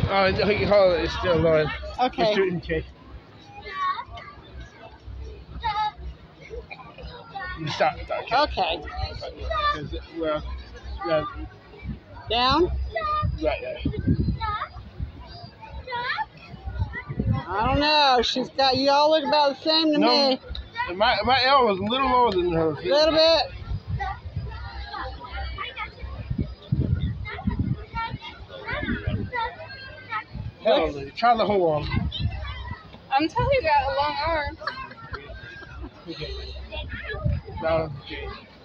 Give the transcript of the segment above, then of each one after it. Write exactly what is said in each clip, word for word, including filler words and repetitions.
Oh, hold it. It's still going. Okay. It's shooting kick. Stop. Okay. Okay. Well, yeah. Down? Right there. I don't know. She's got, you all look about the same to No, me. My, my elbow was a little lower than hers. A little bit. Hell, try the whole arm. I'm telling you, got a long arm. Okay. Now, okay.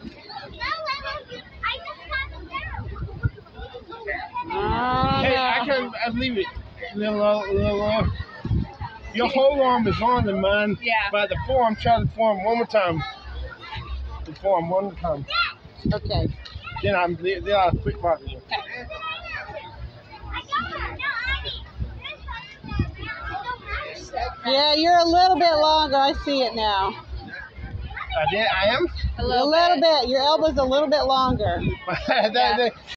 Uh, Hey, I can I leave it. A little, uh, little, uh, your whole arm is on the man. Yeah. By the forearm, try the forearm one more time. The forearm one more time. Okay. Then I'm then I'll quick mark you. Yeah, you're a little bit longer. I see it now. I did. I am. A A little, little bit. bit. Your elbow's a little bit longer. that, that,